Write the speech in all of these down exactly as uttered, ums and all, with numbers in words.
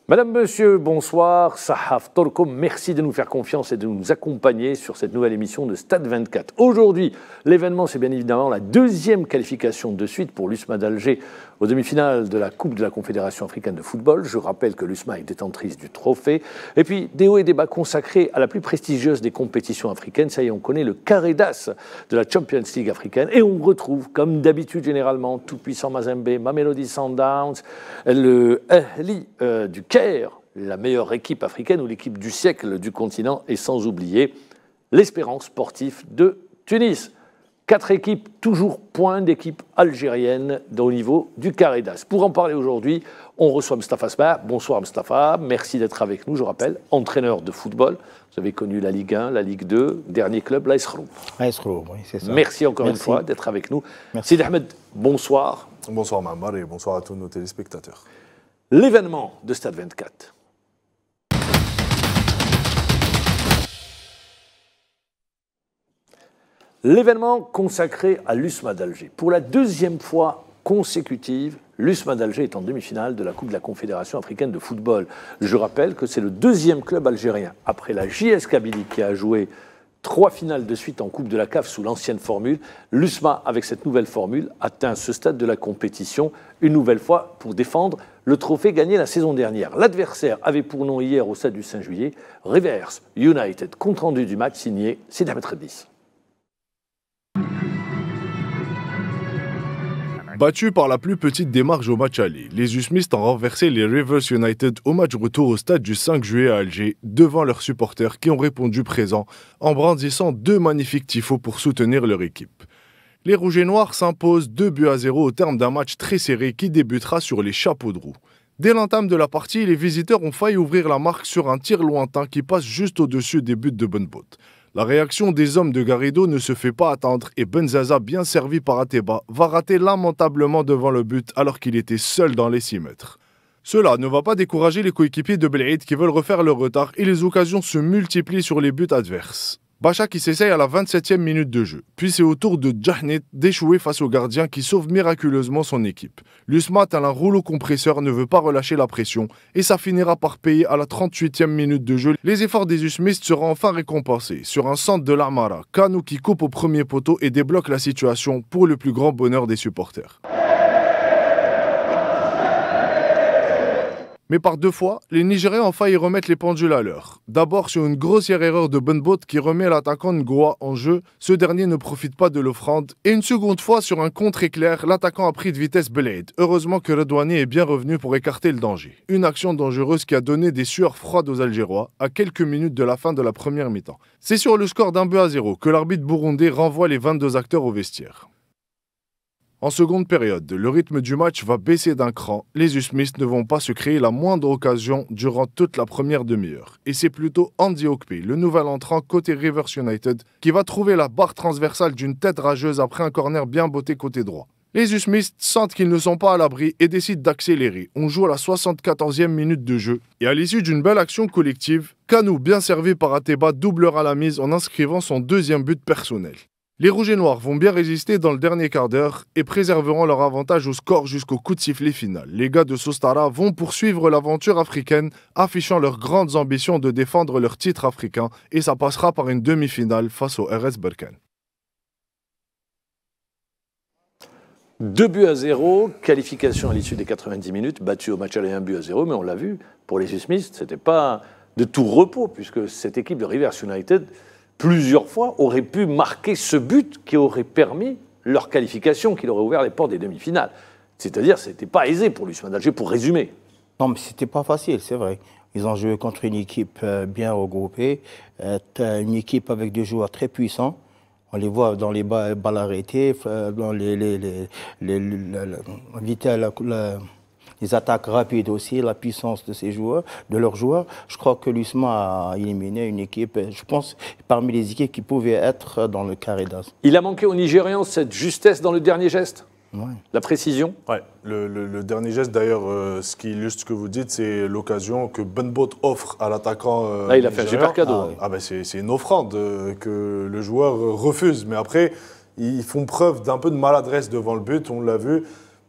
Madame, Monsieur, bonsoir. Sahaf Torkom, merci de nous faire confiance et de nous accompagner sur cette nouvelle émission de Stade vingt-quatre. Aujourd'hui, l'événement, c'est bien évidemment la deuxième qualification de suite pour l'U S M A d'Alger aux demi-finales de la Coupe de la Confédération africaine de football. Je rappelle que l'U S M A est détentrice du trophée. Et puis, des hauts et des bas consacrés à la plus prestigieuse des compétitions africaines. Ça y est, on connaît le carré d'as de la Champions League africaine. Et on retrouve, comme d'habitude, généralement, tout-puissant Mazembe, Mamelodi Sundowns, le Ahli euh, du Caire, la meilleure équipe africaine ou l'équipe du siècle du continent, et sans oublier l'Espérance sportive de Tunis. Quatre équipes, toujours point d'équipe algérienne au niveau du carré d'as. Pour en parler aujourd'hui, on reçoit Mostafa Sma. Bonsoir Mostafa, merci d'être avec nous. Je rappelle, entraîneur de football. Vous avez connu la Ligue un, la Ligue deux, dernier club, l'A S Khroub. l'A S Khroub, oui, c'est ça. Merci encore merci. une fois d'être avec nous. Merci. Sidi Ahmed, bonsoir. Bonsoir Mamar et bonsoir à tous nos téléspectateurs. L'événement de Stade vingt-quatre. L'événement consacré à l'U S M A d'Alger. Pour la deuxième fois consécutive, l'U S M A d'Alger est en demi-finale de la Coupe de la Confédération africaine de football. Je rappelle que c'est le deuxième club algérien, après la J S Kabylie qui a joué trois finales de suite en Coupe de la C A F sous l'ancienne formule. L'U S M A, avec cette nouvelle formule, atteint ce stade de la compétition, une nouvelle fois pour défendre le trophée gagné la saison dernière. L'adversaire avait pour nom hier au stade du cinq juillet, Rivers United. Compte rendu du match signé Sidi Ahmed Redis. Battus par la plus petite démarche au match aller, les Usmistes ont renversé les Rivers United au match retour au stade du cinq juillet à Alger, devant leurs supporters qui ont répondu présents en brandissant deux magnifiques tifos pour soutenir leur équipe. Les Rouges et Noirs s'imposent deux buts à zéro au terme d'un match très serré qui débutera sur les chapeaux de roue. Dès l'entame de la partie, les visiteurs ont failli ouvrir la marque sur un tir lointain qui passe juste au-dessus des buts de Benbout. La réaction des hommes de Garrido ne se fait pas attendre et Benzaza, bien servi par Ateba, va rater lamentablement devant le but alors qu'il était seul dans les six mètres. Cela ne va pas décourager les coéquipiers de Belhaïd qui veulent refaire leur retard et les occasions se multiplient sur les buts adverses. Bacha qui s'essaye à la vingt-septième minute de jeu. Puis c'est au tour de Djahnet d'échouer face au gardien qui sauve miraculeusement son équipe. L'U S M A, tel un rouleau compresseur, ne veut pas relâcher la pression et ça finira par payer à la trente-huitième minute de jeu. Les efforts des Usmistes seront enfin récompensés. Sur un centre de l'Amara, Kanou qui coupe au premier poteau et débloque la situation pour le plus grand bonheur des supporters. Mais par deux fois, les Nigériens ont failli remettre les pendules à l'heure. D'abord sur une grossière erreur de Benbout qui remet l'attaquant Ngoa en jeu, ce dernier ne profite pas de l'offrande. Et une seconde fois sur un contre-éclair, l'attaquant a pris de vitesse Belhaïd. Heureusement que Redouani est bien revenu pour écarter le danger. Une action dangereuse qui a donné des sueurs froides aux Algérois à quelques minutes de la fin de la première mi-temps. C'est sur le score d'un but à zéro que l'arbitre burundais renvoie les vingt-deux acteurs au vestiaire. En seconde période, le rythme du match va baisser d'un cran. Les Usmistes ne vont pas se créer la moindre occasion durant toute la première demi-heure. Et c'est plutôt Andy Okpe, le nouvel entrant côté Rivers United, qui va trouver la barre transversale d'une tête rageuse après un corner bien botté côté droit. Les Usmistes sentent qu'ils ne sont pas à l'abri et décident d'accélérer. On joue à la soixante-quatorzième minute de jeu. Et à l'issue d'une belle action collective, Kanou, bien servi par Ateba, doublera la mise en inscrivant son deuxième but personnel. Les Rouges et Noirs vont bien résister dans le dernier quart d'heure et préserveront leur avantage au score jusqu'au coup de sifflet final. Les gars de Sostara vont poursuivre l'aventure africaine, affichant leurs grandes ambitions de défendre leur titre africain et ça passera par une demi-finale face au R S Berkane. Deux buts à zéro, qualification à l'issue des quatre-vingt-dix minutes, battu au match aller un but à zéro, mais on l'a vu, pour les Usmistes, ce n'était pas de tout repos, puisque cette équipe de Rivers United, plusieurs fois, aurait pu marquer ce but qui aurait permis leur qualification, qui leur aurait ouvert les portes des demi-finales. C'est-à-dire, ce n'était pas aisé pour l'U S M A d'Alger, pour résumer. Non, mais c'était pas facile, c'est vrai. Ils ont joué contre une équipe bien regroupée, une équipe avec des joueurs très puissants. On les voit dans les balles arrêtées, dans les, les, les, les, les, les, la, la, les attaques rapides aussi, la puissance de ces joueurs, de leurs joueurs. Je crois que l'U S M A a éliminé une équipe, je pense, parmi les équipes qui pouvaient être dans le carré d'as. Il a manqué aux Nigérians cette justesse dans le dernier geste, ouais. La précision. Ouais, le, le, le dernier geste d'ailleurs, euh, ce qui illustre ce que vous dites, c'est l'occasion que Benbout offre à l'attaquant. Euh, Là, il a fait un super cadeau. Ah, ah ben c'est, c'est une offrande euh, que le joueur refuse. Mais après, ils font preuve d'un peu de maladresse devant le but, on l'a vu.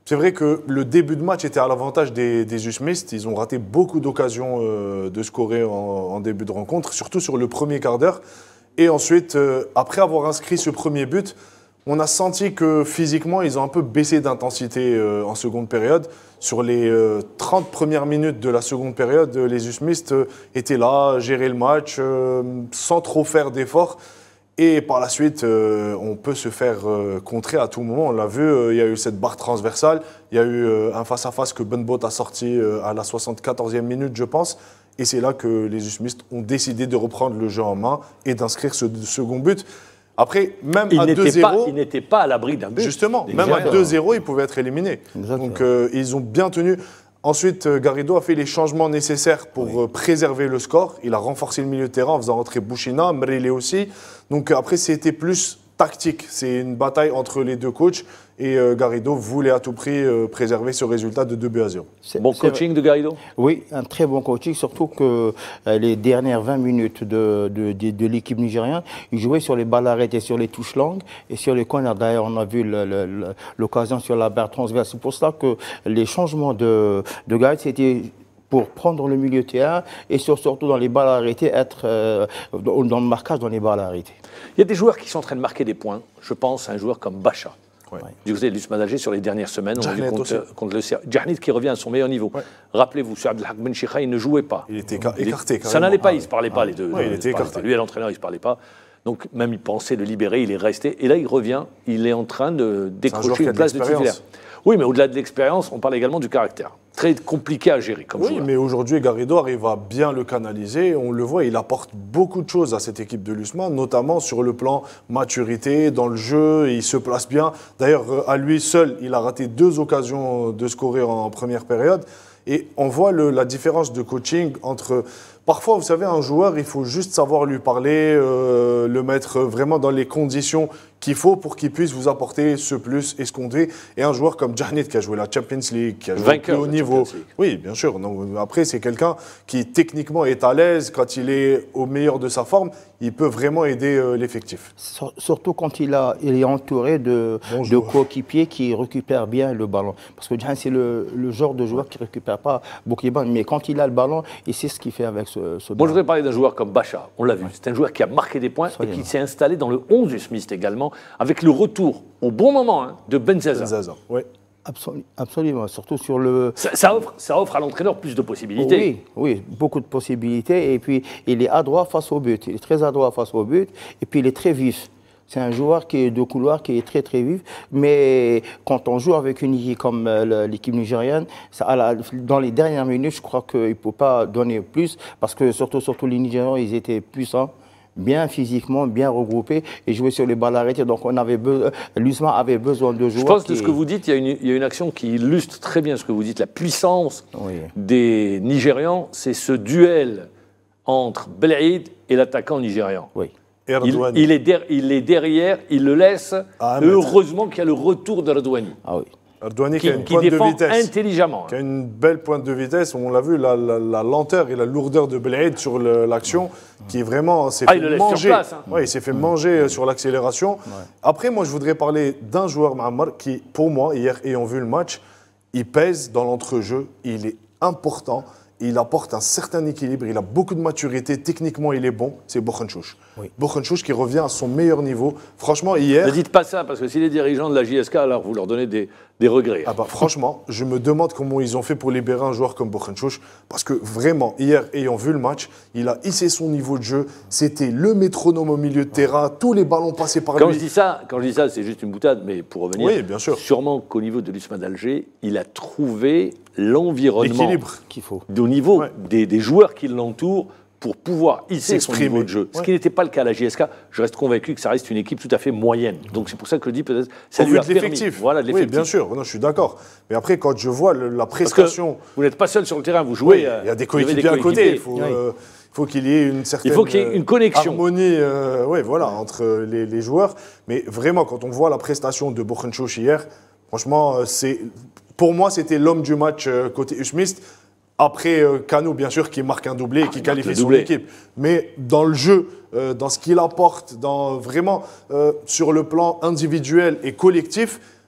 C'est vrai que le début de match était à l'avantage des, des Usmistes. Ils ont raté beaucoup d'occasions euh, de scorer en, en début de rencontre, surtout sur le premier quart d'heure. Et ensuite, euh, après avoir inscrit ce premier but, on a senti que physiquement, ils ont un peu baissé d'intensité euh, en seconde période. Sur les euh, trente premières minutes de la seconde période, les Usmistes euh, étaient là, géraient le match, euh, sans trop faire d'efforts. Et par la suite, euh, on peut se faire euh, contrer à tout moment. On l'a vu, euh, il y a eu cette barre transversale, il y a eu euh, un face-à-face que Benbot a sorti euh, à la soixante-quatorzième minute, je pense. Et c'est là que les Usmistes ont décidé de reprendre le jeu en main et d'inscrire ce second but. Après, même il à deux zéro... Il n'était pas à l'abri d'un but. Justement, même à deux zéro, ils pouvaient être éliminés. Exactement. Donc, euh, ils ont bien tenu... Ensuite, Garrido a fait les changements nécessaires pour oui. préserver le score. Il a renforcé le milieu de terrain en faisant rentrer Bouchina, Mrele aussi. Donc après, c'était plus tactique. C'est une bataille entre les deux coachs. Et Garrido voulait à tout prix préserver ce résultat de deux buts à zéro. Bon coaching vrai. de Garrido? Oui, un très bon coaching, surtout que les dernières vingt minutes de, de, de, de l'équipe nigérienne, il jouait sur les balles arrêtées, sur les touches longues et sur les corners. D'ailleurs, on a vu l'occasion sur la barre transverse. C'est pour cela que les changements de, de Garrido, c'était pour prendre le milieu de terrain et surtout dans les balles arrêtées, être euh, dans le marquage dans les balles arrêtées. Il y a des joueurs qui sont en train de marquer des points. Je pense à un joueur comme Bacha. Ouais. Du côté de l'Usman d'Alger sur les dernières semaines, on a vu contre, contre le Djahnid qui revient à son meilleur niveau. Ouais. Rappelez-vous, sur Abdelhak Ben Chikha, il ne jouait pas. Il était écarté. Ça n'allait pas, ils ne se parlaient pas ah, les deux. Ouais, il était écarté. Lui et l'entraîneur, ils ne se parlaient pas. Donc même il pensait le libérer, il est resté. Et là, il revient, il est en train de décrocher une place de titulaire. Oui, mais au-delà de l'expérience, on parle également du caractère. Très compliqué à gérer comme oui, joueur. Oui, mais aujourd'hui, Garrido arrive à bien le canaliser. On le voit, il apporte beaucoup de choses à cette équipe de l'Usman, notamment sur le plan maturité, dans le jeu, il se place bien. D'ailleurs, à lui seul, il a raté deux occasions de scorer en première période. Et on voit le, la différence de coaching entre... Parfois, vous savez, un joueur, il faut juste savoir lui parler, euh, le mettre vraiment dans les conditions qu'il faut pour qu'il puisse vous apporter ce plus escompté. Et un joueur comme Djahnid qui a joué la Champions League, qui a joué Vainqueur au plus haut niveau. Oui, bien sûr. Donc, après, c'est quelqu'un qui techniquement est à l'aise. Quand il est au meilleur de sa forme, il peut vraiment aider euh, l'effectif. Surtout quand il, a, il est entouré de, de coéquipiers qui récupèrent bien le ballon. Parce que Djahnid, c'est le, le genre de joueur qui ne récupère pas beaucoup de ballons. Mais quand il a le ballon, il sait ce qu'il fait avec ce, ce bon, ballon. Je voudrais parler d'un joueur comme Bacha. On l'a vu. Ouais. C'est un joueur qui a marqué des points Soyez et qui s'est installé dans le onze du Smith également, avec le retour au bon moment hein, de Benzaza. Benzaza, oui. Absolument, absolument, surtout sur le... Ça, ça, offre, ça offre à l'entraîneur plus de possibilités. Oui, oui, beaucoup de possibilités. Et puis, il est adroit face au but. Il est très adroit face au but. Et puis, il est très vif. C'est un joueur qui est de couloir qui est très, très vif. Mais quand on joue avec une équipe comme l'équipe nigérienne, ça, la, dans les dernières minutes, je crois qu'il ne peut pas donner plus. Parce que surtout, surtout les Nigérians, ils étaient puissants, bien physiquement, bien regroupés et jouer sur les balles arrêtées. Donc, on avait be... l'Usman avait besoin de joueurs. Je pense qui... que ce que vous dites, il y, a une, il y a une action qui illustre très bien ce que vous dites. La puissance oui. des Nigérians, c'est ce duel entre Belhaïd et l'attaquant nigérian. Oui. Il, il, est der, il est derrière, il le laisse. Ah, heureusement qu'il y a le retour de Redouani. Ah oui. Redouani qui, qui a une qui pointe défend de vitesse. intelligemment. Qui a une belle pointe de vitesse. On l'a vu, la, la, la lenteur et la lourdeur de Belhaïd sur l'action, mmh. qui est vraiment s'est ah, fait il le manger. Laisse sur place, hein. Ouais, il s'est fait mmh. manger sur l'accélération. Ouais. Après, moi, je voudrais parler d'un joueur, Ma'ammar, qui, pour moi, hier, ayant vu le match, il pèse dans l'entrejeu. Il est important. Il apporte un certain équilibre, il a beaucoup de maturité, techniquement il est bon, c'est Bokhenchouch. Oui. Bokhenchouch qui revient à son meilleur niveau. Franchement, hier... Ne dites pas ça, parce que si les dirigeants de la J S K, alors vous leur donnez des, des regrets. Ah bah, franchement, je me demande comment ils ont fait pour libérer un joueur comme Bokhenchouch, parce que vraiment, hier, ayant vu le match, il a hissé son niveau de jeu, c'était le métronome au milieu de terrain, tous les ballons passés par quand lui. Je dis ça, quand je dis ça, c'est juste une boutade, mais pour revenir, oui, bien sûr. Sûrement qu'au niveau de l'Usman d'Alger, il a trouvé l'environnement qu'il faut. Au niveau ouais. des, des joueurs qui l'entourent pour pouvoir hisser son niveau de jeu. Ouais. Ce qui n'était pas le cas à la J S K. Je reste convaincu que ça reste une équipe tout à fait moyenne. Donc c'est pour ça que je dis peut-être ça Au lui vu a de l'effectif. Voilà, de l'effectif. Oui, bien sûr. Non, je suis d'accord. Mais après, quand je vois le, la prestation... Vous n'êtes pas seul sur le terrain, vous jouez... Oui, il y a des coéquipiers à côté. Il faut... Oui. Euh, Il faut qu'il y ait une certaine Il faut qu'il y ait une connexion. harmonie euh, ouais, voilà, entre les, les joueurs. Mais vraiment, quand on voit la prestation de Bokhenchouch hier, franchement, c'est, pour moi, c'était l'homme du match euh, côté Usmist. Après euh, Kano, bien sûr, qui marque un doublé et qui qualifie son équipe. Mais dans le jeu, euh, dans ce qu'il apporte, dans, vraiment euh, sur le plan individuel et collectif,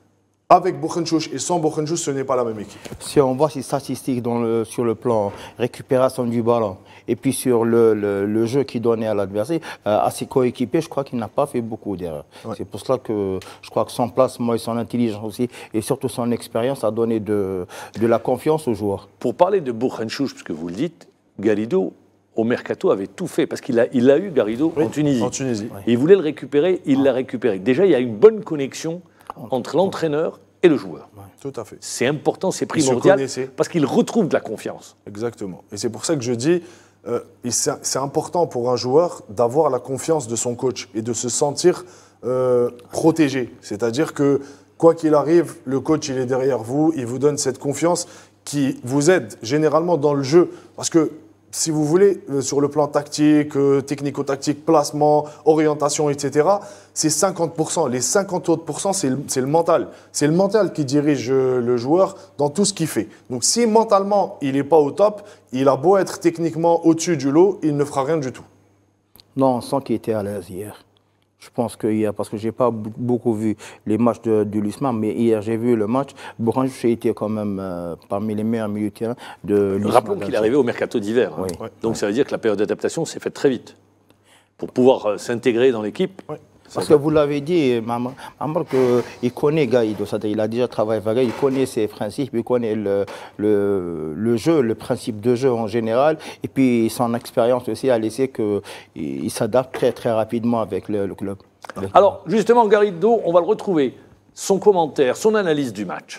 avec Bouchenchouch et sans Bouchenchouch, ce n'est pas la même équipe. Si on voit ses statistiques dans le, sur le plan récupération du ballon et puis sur le, le, le jeu qu'il donnait à l'adversaire, euh, à ses coéquipiers, je crois qu'il n'a pas fait beaucoup d'erreurs. Ouais. C'est pour cela que je crois que son placement et son intelligence aussi, et surtout son expérience, a donné de, de la confiance aux joueurs. Pour parler de Bouchenchouch, puisque vous le dites, Garrido, au Mercato, avait tout fait, parce qu'il a, il a eu Garrido oui, en Tunisie. En Tunisie. Et il voulait le récupérer, il l'a récupéré. Déjà, il y a une bonne connexion entre l'entraîneur et le joueur. Ouais, tout à fait. C'est important, c'est primordial, parce qu'il retrouve de la confiance. Exactement. Et c'est pour ça que je dis, euh, c'est important pour un joueur d'avoir la confiance de son coach et de se sentir euh, protégé. C'est-à-dire que, quoi qu'il arrive, le coach, il est derrière vous, il vous donne cette confiance qui vous aide généralement dans le jeu. Parce que, si vous voulez, sur le plan tactique, euh, technico-tactique, placement, orientation, et cetera, c'est cinquante pour cent. Les cinquante autres pourcents, c'est le, le mental. C'est le mental qui dirige le joueur dans tout ce qu'il fait. Donc si mentalement, il n'est pas au top, il a beau être techniquement au-dessus du lot, il ne fera rien du tout. Non, on sent qu'il était à l'aise hier. Je pense que hier, parce que je n'ai pas beaucoup vu les matchs de, de l'U S M A, mais hier j'ai vu le match. Bouchenchouch était quand même euh, parmi les meilleurs milieux de terrain de l'U S M A. Rappelons qu'il est arrivé au mercato d'hiver. Hein. Oui. Donc ouais. Ça veut dire que la période d'adaptation s'est faite très vite. Pour pouvoir euh, s'intégrer dans l'équipe. Ouais. Parce que vous l'avez dit, maman, maman qu'il connaît Garrido, il a déjà travaillé avec Garrido, il connaît ses principes, il connaît le, le, le jeu, le principe de jeu en général, et puis son expérience aussi a laissé qu'il s'adapte très très rapidement avec le, le club. Alors justement, Garrido, on va le retrouver, son commentaire, son analyse du match.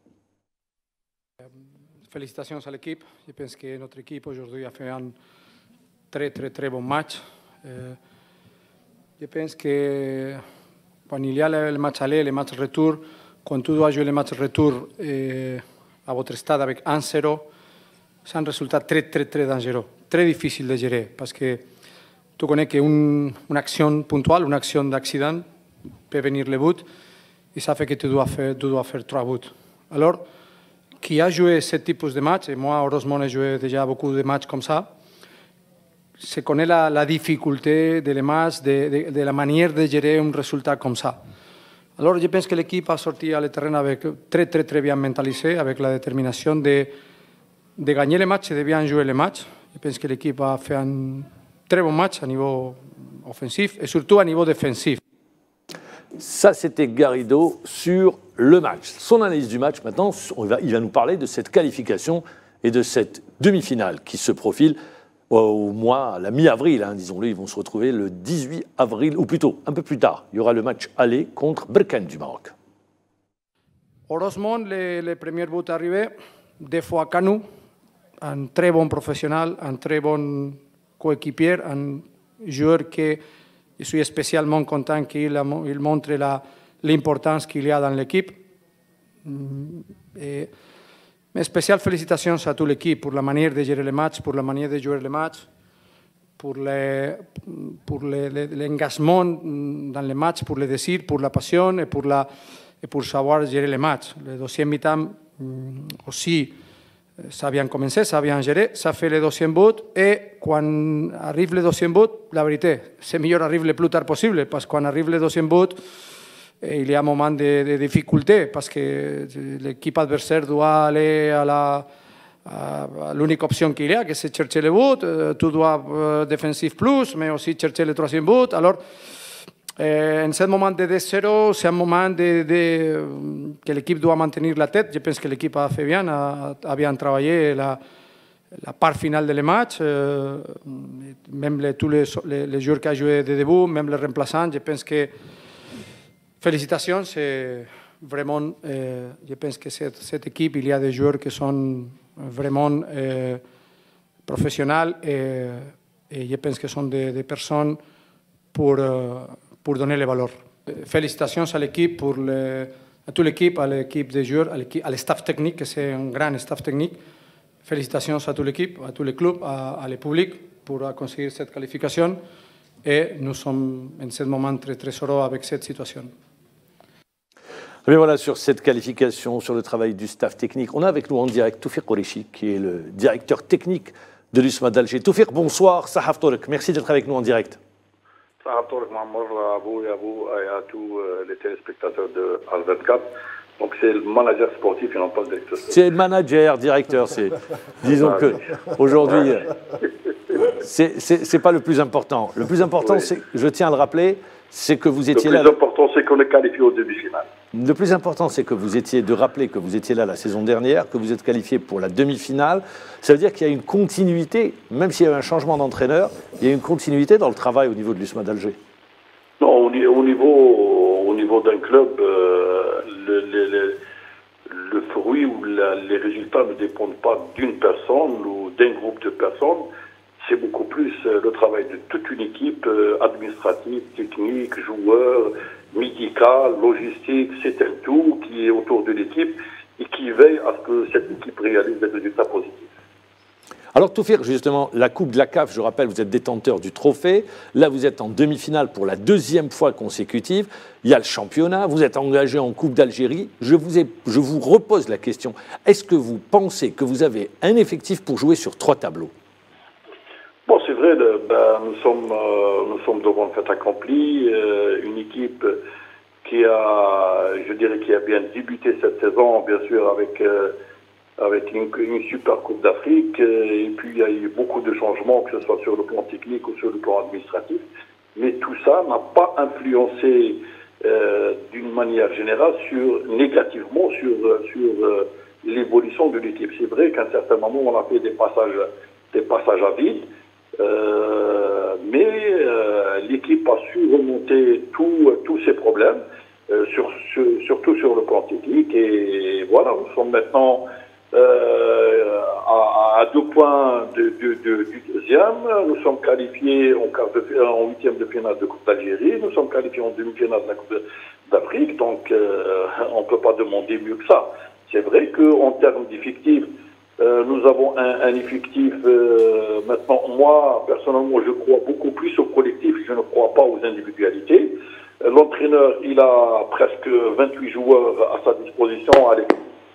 Félicitations à l'équipe, je pense que notre équipe aujourd'hui a fait un très très très bon match. Euh, Je pense que quand il y a le match aller, le match retour, quand tu dois jouer le match retour eh, à votre stade avec un zéro, c'est un résultat très, très, très dangereux, très difficile de gérer, parce que tu connais qu'une une action puntuelle, une action d'accident peut venir le but, et ça fait que tu dois faire, tu dois faire trois buts. Alors, qui a joué ce type de match, et moi, heureusement, j'ai joué déjà beaucoup de matchs comme ça, se connaît la, la difficulté de les matchs, de, de, de la manière de gérer un résultat comme ça. Alors, je pense que l'équipe a sorti à le terrain avec très, très, très bien mentalisé, avec la détermination de, de gagner les matchs et de bien jouer les matchs. Je pense que l'équipe a fait un très bon match à niveau offensif et surtout à niveau défensif. Ça, c'était Garrido sur le match. Son analyse du match, maintenant, on va, il va nous parler de cette qualification et de cette demi-finale qui se profile au mois, à la mi-avril, hein, disons-le, ils vont se retrouver le dix-huit avril, ou plutôt un peu plus tard. Il y aura le match aller contre Berkane du Maroc. Heureusement, les, les premiers buts arrivés, des fois Kanou, un très bon professionnel, un très bon coéquipier, un joueur que je suis spécialement content qu'il il montre l'importance qu'il y a dans l'équipe. Et, mais spéciales félicitations à toute l'équipe pour la manière de gérer les matchs, pour la manière de jouer les matchs, pour l'engagement le, dans les matchs, pour le désir, pour la passion et pour, la, et pour savoir gérer les matchs. Le deuxième mi-temps aussi, ça a bien commencé, ça a bien géré, ça fait le deuxième but et quand arrive le deuxième but, la vérité, c'est mieux arrive le plus tard possible parce que quand arrive le deuxième but, il y a un moment de, de difficulté parce que l'équipe adversaire doit aller à la à l'unique option qu'il y a, que c'est chercher le but. Tu dois euh, défensif plus, mais aussi chercher le troisième but. Alors, euh, en ce moment de deux zéro, c'est un moment de, de, que l'équipe doit maintenir la tête. Je pense que l'équipe a fait bien, a, a bien travaillé la, la part finale de le match. Euh, même les, tous les, les, les joueurs qui ont joué de début, même les remplaçants, je pense que félicitations, c'est vraiment, euh, je pense que cette, cette équipe, il y a des joueurs qui sont vraiment euh, professionnels et, et je pense que sont des, des personnes pour, euh, pour donner le valeur. Félicitations à l'équipe, pour le, à toute l'équipe, à l'équipe des joueurs, à le staff technique, que c'est un grand staff technique. Félicitations à toute l'équipe, à tous les clubs, à, à le public pour conseguir cette qualification. Et nous sommes en ce moment très, très heureux avec cette situation. Mais voilà, sur cette qualification, sur le travail du staff technique, on a avec nous en direct Toufiq Qureshi, qui est le directeur technique de l'U S M A d'Alger. Toufiq, bonsoir, Sahaf Torek, merci d'être avec nous en direct. Sahaf Torek, Mahmoud, à vous et à vous et à tous les téléspectateurs de Al vingt-quatre. Donc c'est le manager sportif et non pas le directeur sportif. C'est le manager, directeur. Disons que aujourd'hui, c'est pas le plus important. Le plus important, oui. c'est, je tiens à le rappeler, c'est que vous étiez là. Le plus là, important, c'est qu'on est qualifié aux demi-finales. Le plus important, c'est que vous étiez, de rappeler que vous étiez là la saison dernière, que vous êtes qualifié pour la demi-finale. Ça veut dire qu'il y a une continuité, même s'il y a eu un changement d'entraîneur, il y a une continuité dans le travail au niveau de l'U S M A d'Alger. Non, au niveau, au niveau d'un club, euh, le, le, le, le fruit ou la, les résultats ne dépendent pas d'une personne ou d'un groupe de personnes. C'est beaucoup plus le travail de toute une équipe euh, administrative, technique, joueurs, médicale, logistique. C'est un tout qui est autour de l'équipe et qui veille à ce que cette équipe réalise des résultats positifs. Alors Toufir, justement, la Coupe de la C A F, je rappelle, vous êtes détenteur du trophée. Là, vous êtes en demi-finale pour la deuxième fois consécutive. Il y a le championnat, vous êtes engagé en Coupe d'Algérie. Je vous, ai, je vous repose la question. Est-ce que vous pensez que vous avez un effectif pour jouer sur trois tableaux ? Bon, c'est vrai, ben, nous, sommes, euh, nous sommes devant le fait accompli, euh, une équipe qui a, je dirais, qui a bien débuté cette saison, bien sûr, avec, euh, avec une, une super Coupe d'Afrique, et puis il y a eu beaucoup de changements, que ce soit sur le plan technique ou sur le plan administratif, mais tout ça n'a pas influencé euh, d'une manière générale, sur, négativement sur, sur euh, l'évolution de l'équipe. C'est vrai qu'à un certain moment, on a fait des passages, des passages à vide, Euh, mais euh, l'équipe a su remonter tous ces problèmes, euh, sur, sur, surtout sur le plan technique. Et voilà, nous sommes maintenant euh, à, à deux points de, de, de, du deuxième. Nous sommes qualifiés en, quart de, en huitième de finale de Coupe d'Algérie. Nous sommes qualifiés en demi-finale de la Coupe d'Afrique. Donc, euh, on ne peut pas demander mieux que ça. C'est vrai qu'en termes d'effectifs, Euh, nous avons un, un effectif, euh, maintenant, moi, personnellement, je crois beaucoup plus au collectif, je ne crois pas aux individualités. Euh, L'entraîneur, il a presque vingt-huit joueurs à sa disposition. Allez.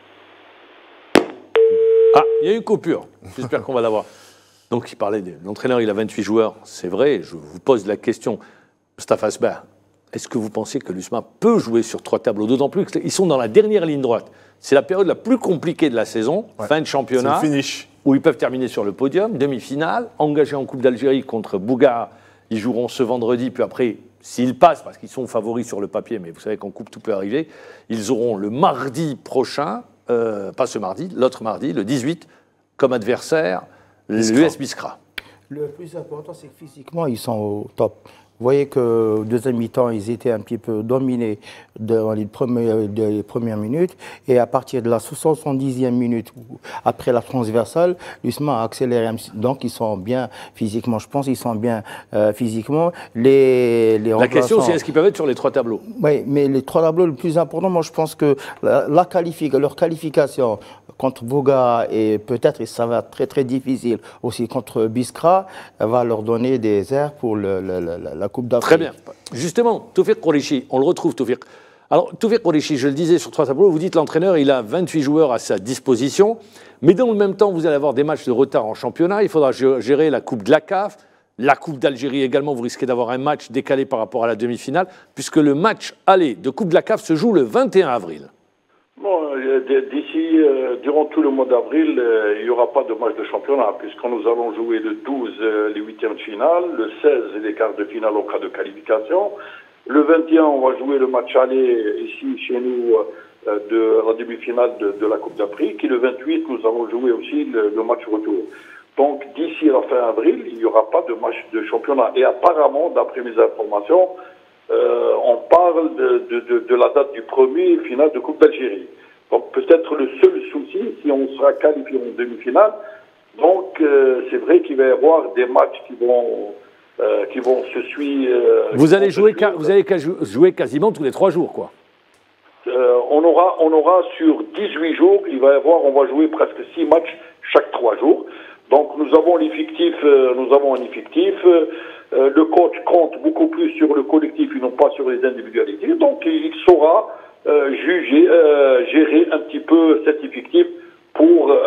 Ah, il y a eu une coupure, j'espère qu'on va l'avoir. Donc, il parlait de l'entraîneur, il a vingt-huit joueurs, c'est vrai, je vous pose la question, Mustafa Asbah, est-ce que vous pensez que l'U S M A peut jouer sur trois tableaux, d'autant plus qu'ils sont dans la dernière ligne droite? C'est la période la plus compliquée de la saison, ouais. Fin de championnat, où ils peuvent terminer sur le podium, demi-finale, engagés en Coupe d'Algérie contre Bouga. Ils joueront ce vendredi, puis après, s'ils passent, parce qu'ils sont favoris sur le papier, mais vous savez qu'en Coupe tout peut arriver, ils auront le mardi prochain, euh, pas ce mardi, l'autre mardi, le dix-huit, comme adversaire, l'U S Biskra. Le plus important, c'est que physiquement, ils sont au top. Vous voyez qu'au deuxième mi-temps, ils étaient un petit peu dominés dans les premières, les premières minutes. Et à partir de la soixante-dixième minute, après la transversale, l'U S M A a accéléré. Donc, ils sont bien physiquement. Je pense qu'ils sont bien euh, physiquement. Les, les la question, c'est est-ce qu'ils peuvent être sur les trois tableaux? Oui, mais les trois tableaux, le plus important, moi, je pense que la, la qualifi leur qualification contre Bouga, et peut-être, et ça va être très, très difficile aussi contre Biskra, va leur donner des airs pour le, le, le, la Coupe d'Afrique. Très bien. Justement, Toufir Kourichi, on le retrouve, Toufir. Alors, Toufir Kourichi, je le disais sur trois tableaux, vous dites l'entraîneur, il a vingt-huit joueurs à sa disposition, mais dans le même temps, vous allez avoir des matchs de retard en championnat, il faudra gérer la Coupe de la C A F, la Coupe d'Algérie également, vous risquez d'avoir un match décalé par rapport à la demi-finale, puisque le match aller de Coupe de la C A F se joue le vingt et un avril. Bon, d'ici, euh, durant tout le mois d'avril, euh, il n'y aura pas de match de championnat, puisque nous allons jouer le douze, euh, les huitièmes de finale, le seize, les quarts de finale en cas de qualification. Le vingt et un, on va jouer le match aller ici, chez nous, euh, de la demi-finale de, de la Coupe d'Afrique. Et le vingt-huit, nous allons jouer aussi le, le match retour. Donc, d'ici la fin avril, il n'y aura pas de match de championnat. Et apparemment, d'après mes informations, Euh, on parle de, de, de, de la date du premier final de Coupe d'Algérie. Donc peut-être le seul souci, si on sera qualifié en demi-finale, donc euh, c'est vrai qu'il va y avoir des matchs qui vont, euh, qui vont se suivre. Euh, vous allez jouer, ca vous allez jouer quasiment tous les trois jours, quoi. Euh, on aura, on aura sur dix-huit jours, il va y avoir, on va jouer presque six matchs chaque trois jours. Donc nous avons l'effectif, euh, nous avons un effectif. Euh, le coach compte beaucoup plus sur le collectif et non pas sur les individualités. Donc il saura euh, juger, euh, gérer un petit peu cet effectif pour, euh,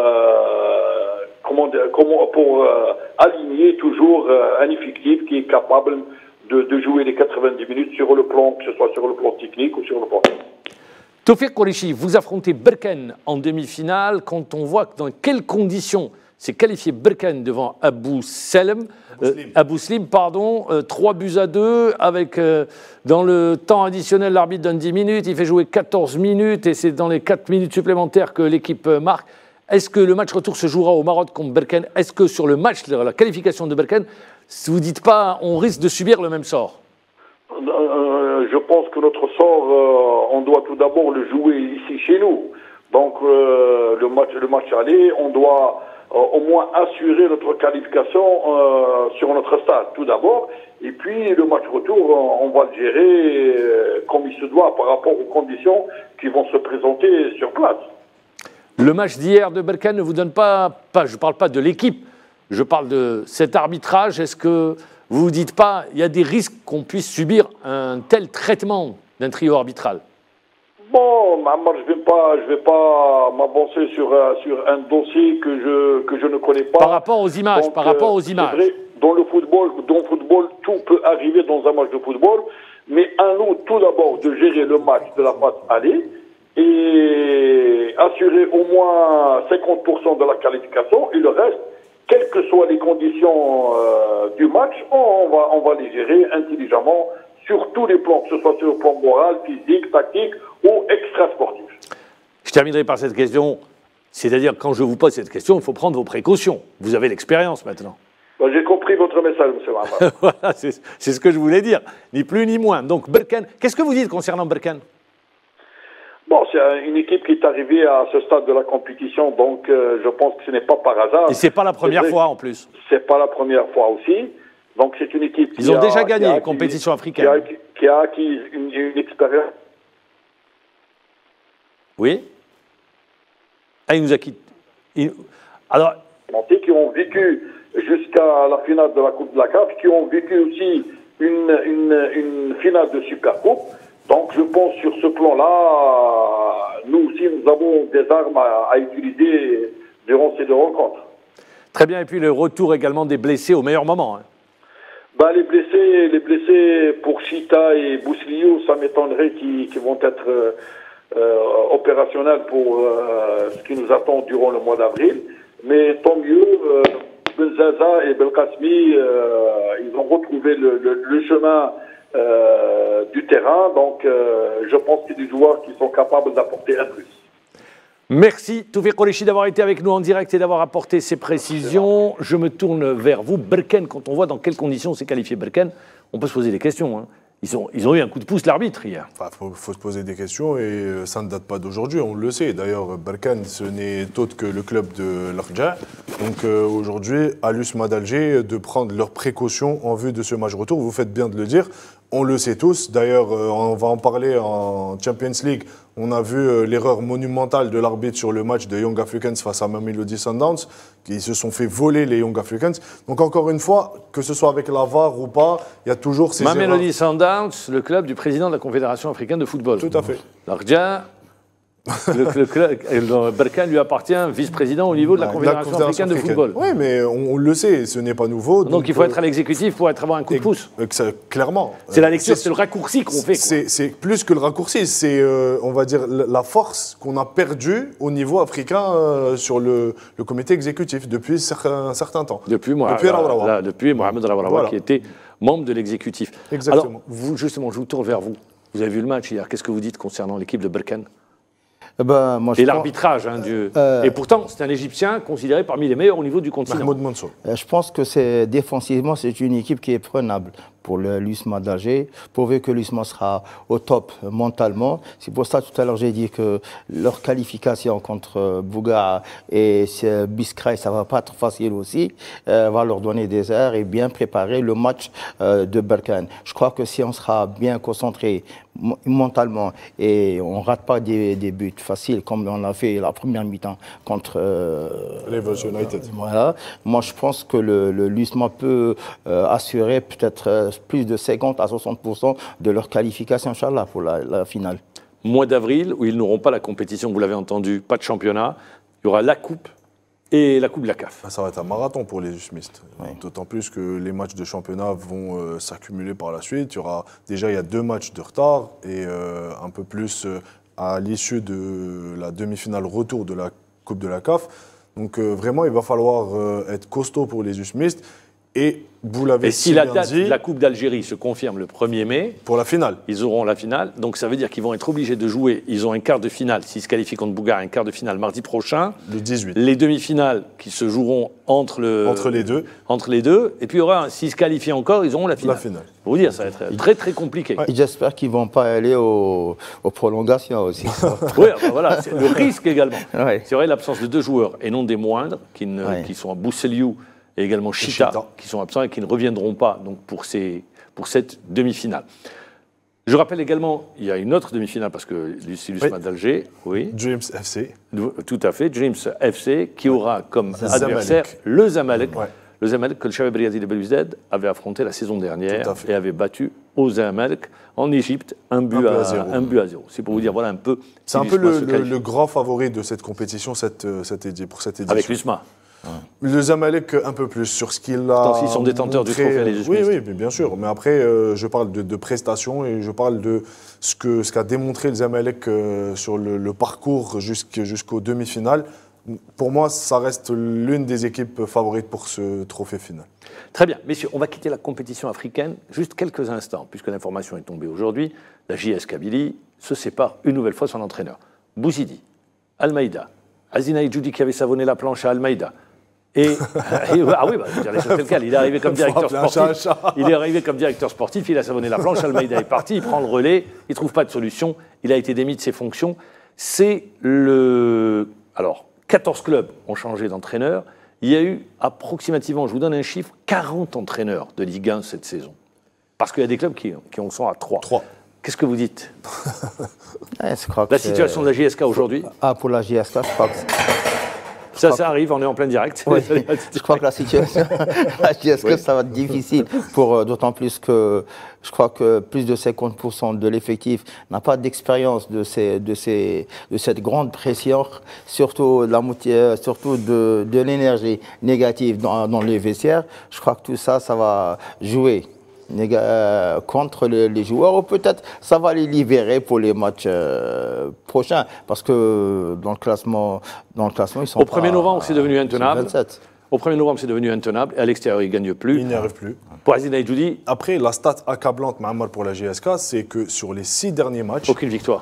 comment, comment, pour euh, aligner toujours euh, un effectif qui est capable de, de jouer les quatre-vingt-dix minutes sur le plan, que ce soit sur le plan technique ou sur le plan. Tawfiq Qureshi, vous affrontez Berkane en demi-finale. Quand on voit dans quelles conditions s'est qualifié Berkane devant Abou Salem, euh, Abou Slim, pardon, euh, trois buts à deux, avec euh, dans le temps additionnel, l'arbitre donne dix minutes, il fait jouer quatorze minutes, et c'est dans les quatre minutes supplémentaires que l'équipe marque. Est-ce que le match retour se jouera au Maroc contre Berkane? Est-ce que sur le match, la qualification de Berkane, si vous ne dites pas, on risque de subir le même sort? euh, Je pense que notre sort, euh, on doit tout d'abord le jouer ici chez nous. Donc euh, le match, le match aller, on doit euh, au moins assurer notre qualification euh, sur notre stade tout d'abord. Et puis le match retour, on va le gérer euh, comme il se doit par rapport aux conditions qui vont se présenter sur place. Le match d'hier de Berkane ne vous donne pas, pas je ne parle pas de l'équipe, je parle de cet arbitrage. Est-ce que vous ne vous dites pas, il y a des risques qu'on puisse subir un tel traitement d'un trio arbitral? Bon, moi je ne vais pas, je vais pas m'avancer sur, sur un dossier que je, que je ne connais pas. Par rapport aux images, Donc, par rapport aux euh, images. C'est vrai, dans le football, dans le football, tout peut arriver dans un match de football, mais à nous tout d'abord de gérer le match de la phase aller et assurer au moins cinquante pour cent de la qualification, et le reste, quelles que soient les conditions euh, du match, on va, on va les gérer intelligemment sur tous les plans, que ce soit sur le plan moral, physique, tactique ou extra-sportif. Je terminerai par cette question, c'est-à-dire quand je vous pose cette question, il faut prendre vos précautions. Vous avez l'expérience maintenant. Ben, j'ai compris votre message, M. Mahamad. Voilà, c'est ce que je voulais dire, ni plus ni moins. Donc Berkane, qu'est-ce que vous dites concernant Berkane? Bon, c'est une équipe qui est arrivée à ce stade de la compétition, donc euh, je pense que ce n'est pas par hasard. Et c'est pas la première vrai, fois en plus. C'est pas la première fois aussi. Donc c'est une équipe qui Ils ont a, déjà gagné les acquis, compétitions africaines. Qui a, qui a acquis une, une expérience. Oui. Ah, il nous a quitté. Il... Alors. Qui ont vécu jusqu'à la finale de la Coupe de la C A F, qui ont vécu aussi une, une, une finale de Supercoupe. Donc je pense sur ce plan-là, nous aussi nous avons des armes à, à utiliser durant ces deux rencontres. Très bien, et puis le retour également des blessés au meilleur moment. Hein. Ben, les blessés, les blessés pour Chita et Bouslio, ça m'étonnerait qu'ils qu'ils vont être euh, euh, opérationnels pour euh, ce qui nous attend durant le mois d'avril. Mais tant mieux, euh, Benzaza et Belkacmi, euh, ils ont retrouvé le, le, le chemin euh, du terrain. Donc, euh, je pense qu'il y a des joueurs qui sont capables d'apporter un plus. Merci Tawfiq Qureshi d'avoir été avec nous en direct et d'avoir apporté ces précisions. Je me tourne vers vous. Berkane, quand on voit dans quelles conditions s'est qualifié Berkane, on peut se poser des questions. Hein. Ils, ont, ils ont eu un coup de pouce l'arbitre hier. Il enfin, faut, faut se poser des questions et ça ne date pas d'aujourd'hui, on le sait. D'ailleurs, Berkane, ce n'est autre que le club de l'Arja. Donc euh, aujourd'hui, à l'U S M A d'Alger de prendre leurs précautions en vue de ce match retour. Vous faites bien de le dire. On le sait tous. D'ailleurs, euh, on va en parler en Champions League. On a vu euh, l'erreur monumentale de l'arbitre sur le match de Young Africans face à Mamelodi Sundowns. Ils se sont fait voler les Young Africans. Donc encore une fois, que ce soit avec la V A R ou pas, il y a toujours ces Mamelodi erreurs. Sundowns, le club du président de la Confédération africaine de football. Tout à fait. L'Arja, le, le club, Berkane lui appartient, vice-président au niveau de la Confédération, la Confédération africaine, africaine de football. Oui, mais on, on le sait, ce n'est pas nouveau. Donc, donc il faut euh, être à l'exécutif pour être, avoir un coup de pouce. Euh, clairement. C'est la lecture, c'est le raccourci qu'on fait. C'est plus que le raccourci, c'est, euh, on va dire, la force qu'on a perdue au niveau africain euh, sur le, le comité exécutif depuis un certain temps. Depuis, moi, depuis Rawrawa. Là, depuis Mohamed Rawrawa, voilà. Qui était membre de l'exécutif. Exactement. Alors, vous, justement, je vous tourne vers vous. Vous avez vu le match hier. Qu'est-ce que vous dites concernant l'équipe de Berkane? Ben, moi, et l'arbitrage, hein, du... euh... et pourtant, c'est un Égyptien considéré parmi les meilleurs au niveau du continent. Mahmoud Mansour. Je pense que c'est défensivement, c'est une équipe qui est prenable pour l'U S M A d'Alger, pourvu que l'U S M A sera au top mentalement. C'est pour ça, tout à l'heure, j'ai dit que leur qualification contre Bouga et Biskray, ça ne va pas être facile aussi. Euh, va leur donner des airs et bien préparer le match euh, de Berkane. Je crois que si on sera bien concentré mentalement et on ne rate pas des, des buts faciles comme on a fait la première mi-temps contre euh, Rivers United. Voilà. Moi, je pense que le, le l'U S M A peut euh, assurer peut-être euh, plus de cinquante à soixante pour cent de leur qualification, Inch'Allah, pour la, la finale. Mois d'avril, où ils n'auront pas la compétition, vous l'avez entendu, pas de championnat, il y aura la Coupe et la Coupe de la C A F. Ça va être un marathon pour les USMistes. Oui. D'autant plus que les matchs de championnat vont euh, s'accumuler par la suite. Il y aura, déjà, il y a deux matchs de retard et euh, un peu plus... Euh, à l'issue de la demi-finale retour de la Coupe de la C A F. Donc euh, vraiment, il va falloir euh, être costaud pour les usmistes. Et vous l'avez Et si la date dit, de la Coupe d'Algérie se confirme le premier mai, pour la finale, ils auront la finale. Donc ça veut dire qu'ils vont être obligés de jouer. Ils ont un quart de finale, s'ils se qualifient contre Bougar, un quart de finale mardi prochain. le dix-huit. Les demi-finales qui se joueront entre, le, Entre les deux. Entre les deux. Et puis il y aura, s'ils se qualifient encore, ils auront la finale. La finale. Pour vous dire, ça va être très très compliqué. Et j'espère qu'ils ne vont pas aller au, aux prolongations aussi. Oui, enfin, voilà, c'est le risque également. Ouais. C'est vrai, l'absence de deux joueurs, et non des moindres, qui, ne, Ouais. qui sont à Bousseliou et également Chita, Chita, qui sont absents et qui ne reviendront pas donc, pour, ces, pour cette demi-finale. Je rappelle également, il y a une autre demi-finale, parce que c'est l'U S M A Oui. d'Alger, oui, Dreams F C. tout à fait, Dreams F C, qui aura comme Zamalek. adversaire le Zamalek. Ouais. Le Zamalek que le Shabab Riyadi de Belouizdad avait affronté la saison dernière Tout à fait. et avait battu au Zamalek en Égypte un but, Un but à, à zéro. un but à zéro. C'est pour vous dire, voilà un peu. C'est un si peu l'U S M A le, se le- qualifie. le grand favori de cette compétition cette, euh, cette édi- pour cette édition. Avec l'U S M A. Le Zamalek un peu plus sur ce qu'il a Pourtant, ils sont détenteurs du montré. trophée, les Oui, usmistes. oui, mais bien sûr. Mais après, euh, je parle de, de prestations et je parle de ce que ce qu'a démontré le Zamalek euh, sur le, le parcours jusqu'au jusqu'aux demi-finales. Pour moi, ça reste l'une des équipes favorites pour ce trophée final. Très bien, messieurs, on va quitter la compétition africaine juste quelques instants, puisque l'information est tombée aujourd'hui. La J S Kabylie se sépare une nouvelle fois son entraîneur. Bouzidi, Almeida, Azina Idjoudi qui avait savonné la planche à Almeida. Et, et- ah oui, bah, je veux dire, les choses telles quelles. Il est arrivé comme directeur appeler un sportif. chat un chat. Il est arrivé comme directeur sportif, il a savonné la planche, Almeida est parti, il prend le relais, il ne trouve pas de solution, il a été démis de ses fonctions. C'est le... Alors, quatorze clubs ont changé d'entraîneur. Il y a eu approximativement, je vous donne un chiffre, quarante entraîneurs de Ligue un cette saison. Parce qu'il y a des clubs qui, qui en sont à trois. Trois. Qu'est-ce que vous dites? Ouais, je crois que La c'est- situation de la J S K aujourd'hui, Ah, pour la J S K, je crois que c'est- ça, ça arrive, on est en plein direct. Oui, je crois que la situation, la J S K, Oui. ça va être difficile, pour, euh, d'autant plus que je crois que plus de cinquante pour cent de l'effectif n'a pas d'expérience de, ces, de, ces, de cette grande pression, surtout, de la, moitié- surtout de, de l'énergie négative dans, dans les vestiaires. Je crois que tout ça, ça va jouer néga- euh, contre les, les joueurs, ou peut-être ça va les libérer pour les matchs euh, prochains, parce que dans le classement, dans le classement ils sont Au premier pas- novembre, c'est devenu intenable. ils sont vingt-sept. Au premier novembre, c'est devenu intenable. Et à l'extérieur, il ne gagne plus. Il n'y arrive plus. Pour Azina Idjoudi, Après, la stat accablante, Mahamar, pour la J S K, c'est que sur les six derniers matchs, aucune victoire.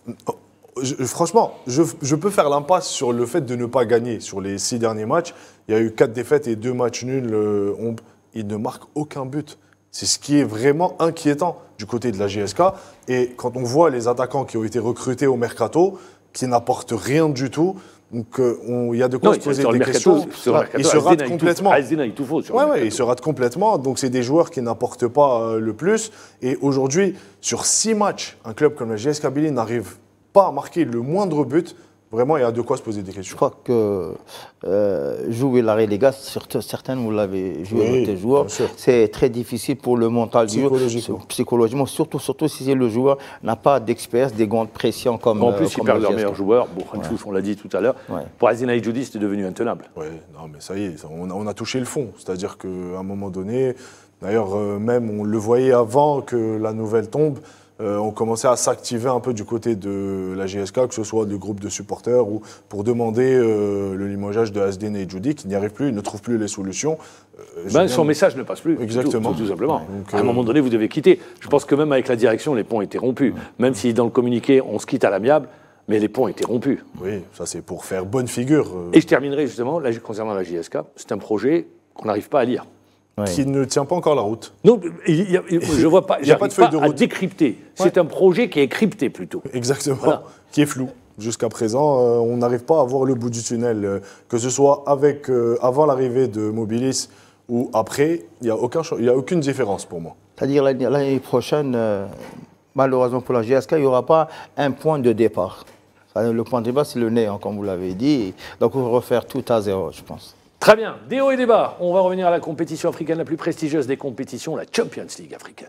Je- franchement, je, je peux faire l'impasse sur le fait de ne pas gagner. Sur les six derniers matchs, il y a eu quatre défaites et deux matchs nuls. euh, on- il ne marque aucun but. C'est ce qui est vraiment inquiétant du côté de la J S K. Et quand on voit les attaquants qui ont été recrutés au mercato, qui n'apportent rien du tout, donc euh, on- il y a de quoi Non, se poser sur le des mercato, questions. sur le mercato, Ils se Azina, ratent il complètement. tout- Azina, il tout faut sur Ouais, le ouais, mercato. ils se ratent complètement. Donc, c'est des joueurs qui n'apportent pas euh, le plus. Et aujourd'hui, sur six matchs, un club comme la J S Kabylie n'arrive pas à marquer le moindre but. Vraiment, il y a de quoi se poser des Je questions. crois que euh, jouer la relégation, surtout certains, vous l'avez joué Oui, avec tes joueurs, bien sûr. c'est très difficile pour le mental du joueur. Psychologiquement. C'est- Psychologiquement, surtout, surtout si le joueur n'a pas d'expérience, des grandes pressions comme En euh, plus, ils comme perdent la leur J S K. meilleur joueur. Bon, Khanchouf, on l'a dit tout à l'heure. Ouais. Pour Azina Idjoudi, c'était devenu intenable. Ouais, non, mais ça y est, ça- on a, on a touché le fond. C'est-à-dire qu'à un moment donné, d'ailleurs, euh, même on le voyait avant que la nouvelle tombe, euh, on commençait à s'activer un peu du côté de la J S K, que ce soit du groupe de supporters ou pour demander euh, le limogeage de Asdine et Idjoudi, qui n'y arrive plus, ils ne trouvent plus les solutions. Euh, j'ai Ben, bien- son message ne passe plus. Exactement. Tout, tout simplement. Donc, à un euh, moment donné, vous devez quitter. Je pense que même avec la direction, les ponts étaient rompus. Même si dans le communiqué, on se quitte à l'amiable, mais les ponts étaient rompus. Oui, ça c'est pour faire bonne figure. euh, Et je terminerai justement, là, concernant la J S K, c'est un projet qu'on n'arrive pas à lire. Ouais. qui ne tient pas encore la route. Non, il y a- je vois pas, Il y a pas j'arrive de feuille pas de à route. décrypter. C'est un projet qui est crypté plutôt. Exactement, Voilà. qui est flou. Jusqu'à présent, euh, on n'arrive pas à voir le bout du tunnel. euh, que ce soit avec, euh, avant l'arrivée de Mobilis ou après, il n'y a, aucun cho- il y a aucune différence pour moi. C'est-à-dire l'année l'année prochaine, euh, malheureusement pour la J S K, il n'y aura pas un point de départ. C'est-à-dire, le point de départ, c'est le néant, comme vous l'avez dit. Donc, on va refaire tout à zéro, je pense. Très bien, des hauts et des bas. On va revenir à la compétition africaine la plus prestigieuse des compétitions, la Champions League africaine.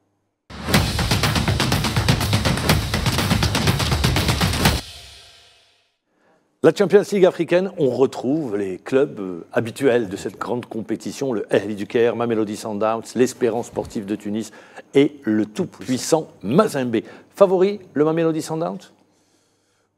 La Champions League africaine, on retrouve les clubs euh, habituels de cette grande compétition, le Ahli du Caire, Mamelodi Sundowns, l'Espérance sportive de Tunis et le tout-puissant Mazembe. Favori, le Mamelodi Sundowns ?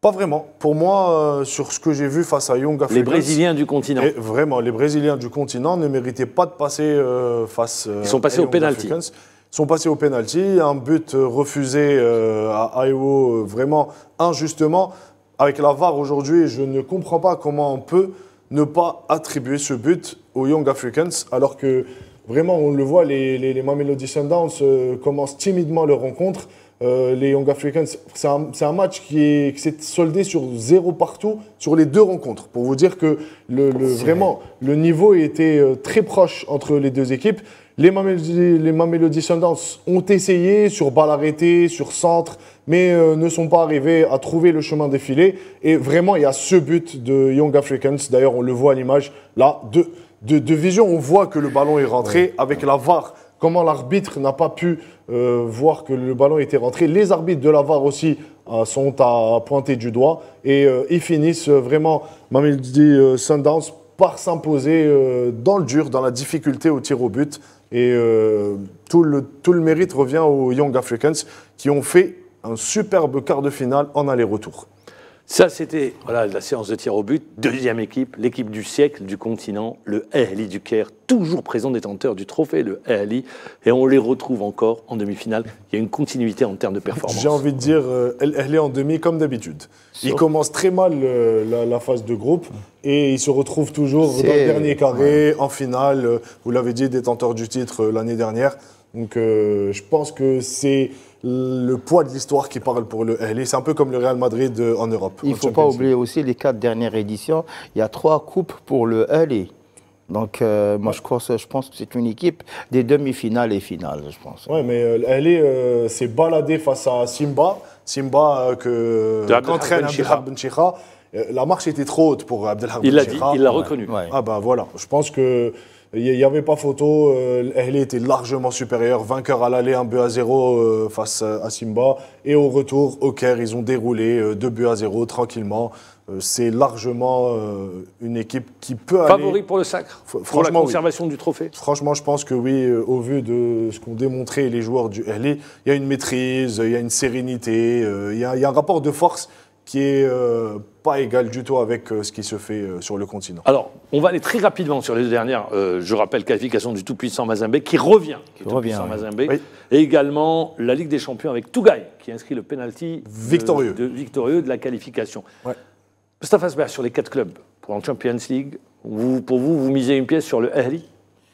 Pas vraiment. Pour moi, euh, sur ce que j'ai vu face à Young Africans... Les Brésiliens du continent. Et vraiment, les Brésiliens du continent ne méritaient pas de passer euh, face euh, Ils sont passés à au Young penalty. Africans. Ils sont passés au penalty. Un but refusé euh, à Ayo, euh, vraiment injustement. Avec la V A R aujourd'hui, je ne comprends pas comment on peut ne pas attribuer ce but aux Young Africans, alors que vraiment, on le voit, les, les, les Mamelodi Sundowns euh, commencent timidement leur rencontre. Euh, les Young Africans, c'est un, c'est un match qui, est, qui s'est soldé sur zéro partout sur les deux rencontres. Pour vous dire que le, le, vraiment, le niveau était euh, très proche entre les deux équipes. Les Mamelodi, les Mamelodi Sundowns ont essayé sur balle arrêtée, sur centre, mais euh, ne sont pas arrivés à trouver le chemin des filets. Et vraiment, il y a ce but de Young Africans. D'ailleurs, on le voit à l'image. Là, de, de, de vision, on voit que le ballon est rentré ouais. avec la V A R. Comment l'arbitre n'a pas pu euh, voir que le ballon était rentré. Les arbitres de la V A R aussi euh, sont à pointer du doigt. Et euh, ils finissent euh, vraiment, Mamelodi euh, Sundowns, par s'imposer euh, dans le dur, dans la difficulté au tir au but. Et euh, tout, le, tout le mérite revient aux Young Africans qui ont fait un superbe quart de finale en aller-retour. Ça, c'était voilà, la séance de tir au but. Deuxième équipe, l'équipe du siècle du continent, le Ahly du Caire, toujours présent détenteur du trophée, le Ahly. Et on les retrouve encore en demi-finale. Il y a une continuité en termes de performance. J'ai envie de dire euh, Ahly en demi comme d'habitude. Il commence très mal euh, la, la phase de groupe et il se retrouve toujours dans le dernier carré, ouais. en finale. Euh, vous l'avez dit, détenteur du titre euh, l'année dernière. Donc euh, je pense que c'est le poids de l'histoire qui parle pour le Ahly. C'est un peu comme le Real Madrid en Europe. Il ne faut pas oublier aussi les quatre dernières éditions. Il y a trois coupes pour le Ahly. Donc, euh, moi, je, crois, je pense que c'est une équipe des demi-finales et finales, je pense. Oui, mais euh, l'Ahly euh, s'est baladé face à Simba. Simba, euh, que qu'entraîne Abdelhak Benchikha. Euh, la marche était trop haute pour Abdelhak Benchikha. Il l'a dit, il l'a reconnu. Ouais. Ah ben voilà, je pense que il n'y avait pas photo. Euh, L'Ahly était largement supérieur, vainqueur à l'aller, un but à zéro euh, face à Simba. Et au retour, au Caire, ils ont déroulé euh, deux buts à zéro tranquillement. Euh, c'est largement euh, une équipe qui peut aller... Favori pour le sacre, pour la conservation oui. du trophée. Franchement, je pense que oui, euh, au vu de ce qu'ont démontré les joueurs du Ahly, il y a une maîtrise, il y a une sérénité, euh, il y a, il y a un rapport de force qui est euh, pas égal du tout avec euh, ce qui se fait euh, sur le continent. Alors, on va aller très rapidement sur les deux dernières. Euh, je rappelle qualification du tout-puissant Mazembe qui revient. Qui revient. Oui. Mazembe. Oui. Et également la Ligue des Champions avec Tougaï qui inscrit le penalty victorieux de, de, victorieux de la qualification. Ouais. Mustafa Asber, sur les quatre clubs pour la Champions League, vous, pour vous, vous misez une pièce sur le Ahly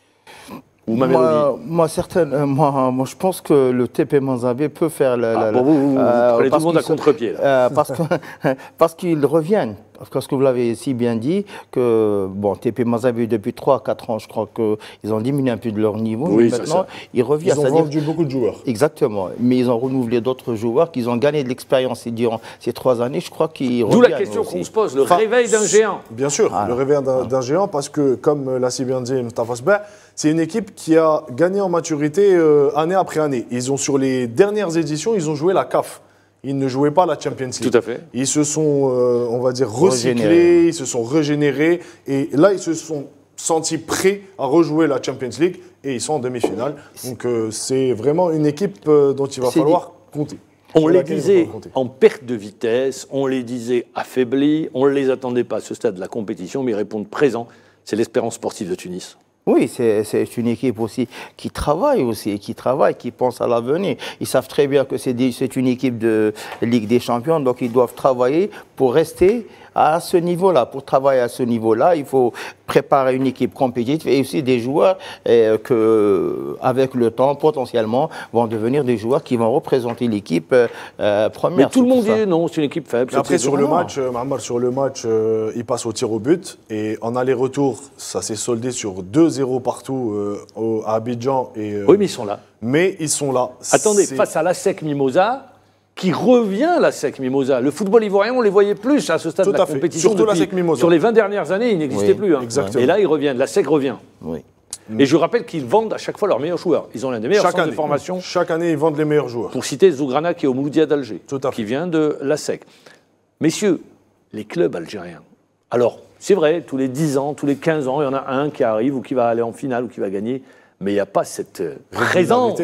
ou moi, moi, certaine, euh, moi, moi, je pense que le T P Mazembe peut faire la... Ah, la pour vous, vous, euh, vous prenez tout le monde à contre-pied. Euh, parce que, parce qu'ils reviennent. Parce que vous l'avez si bien dit, que bon, T P Mazembe, depuis trois à quatre ans, je crois qu'ils ont diminué un peu de leur niveau. Oui, mais maintenant, ils reviennent. Ils ont vendu beaucoup de joueurs. Exactement. Mais ils ont renouvelé d'autres joueurs, qu'ils ont gagné de l'expérience durant ces trois années. Je crois qu'ils reviennent. D'où la question qu'on se pose, le enfin, réveil d'un géant. Bien sûr, voilà. le réveil d'un voilà. géant, parce que, comme l'a si bien dit Mustafa Asber, c'est une équipe qui a gagné en maturité euh, année après année. Ils ont, sur les dernières éditions, ils ont joué la C A F. Ils ne jouaient pas la Champions League. Tout à fait. Ils se sont, euh, on va dire, recyclés, régénérés. Ils se sont régénérés. Et là, ils se sont sentis prêts à rejouer la Champions League. Et ils sont en demi-finale. Donc, euh, c'est vraiment une équipe euh, dont il va falloir dit. compter. On les disait en perte de vitesse, on les disait affaiblis, on ne les attendait pas à ce stade de la compétition, mais ils répondent présent. C'est l'Espérance sportive de Tunis. Oui, c'est une équipe aussi qui travaille aussi, qui travaille, qui pense à l'avenir. Ils savent très bien que c'est une équipe de Ligue des Champions, donc ils doivent travailler pour rester à ce niveau-là. Pour travailler à ce niveau-là, il faut préparer une équipe compétitive et aussi des joueurs euh, que, avec le temps, potentiellement, vont devenir des joueurs qui vont représenter l'équipe euh, première. Mais tout le monde dit non, c'est une équipe faible. Après, sur le, match, euh, Mahamar, sur le match, euh, il passe au tir au but et en aller-retour, ça s'est soldé sur deux zéro partout euh, au, à Abidjan. Et, euh, oui, mais ils sont là. Mais ils sont là. Attendez, face à l'A S E C Mimosa, qui revient, l'A S E C Mimosa. Le football ivoirien, on ne les voyait plus à ce stade Tout de la fait. compétition. Surtout l'A S E C Mimosa. Sur les vingt dernières années, ils n'existaient oui, plus. Hein. Exactement. Et là, ils reviennent. L'A S E C revient. Oui. Et je rappelle qu'ils vendent à chaque fois leurs meilleurs joueurs. Ils ont l'un des meilleurs Chaque centres année. de formation. Chaque année, ils vendent les meilleurs joueurs. Pour citer Zougrana, qui est au Mouloudia d'Alger, qui vient de l'A S E C. Messieurs, les clubs algériens. Alors, c'est vrai, tous les dix ans, tous les quinze ans, il y en a un qui arrive ou qui va aller en finale ou qui va gagner. Mais il n'y a pas cette présence